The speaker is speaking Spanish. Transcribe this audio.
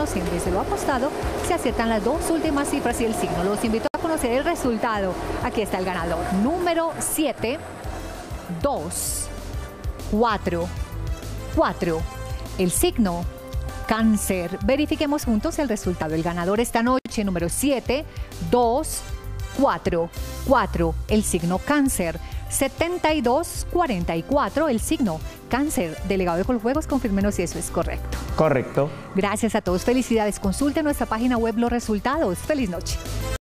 puntos. En vez de lo apostado, se aciertan las dos últimas cifras y el signo. Los invito a conocer el resultado. Aquí está el ganador. Número 7, 2, 4, 4. El signo Cáncer. Verifiquemos juntos el resultado. El ganador esta noche, número 7, 2, 4, 4. El signo Cáncer. 7244, el signo Cáncer. Delegado de Coljuegos, confírmenos si eso es correcto. Correcto. Gracias a todos. Felicidades. Consulte nuestra página web los resultados. Feliz noche.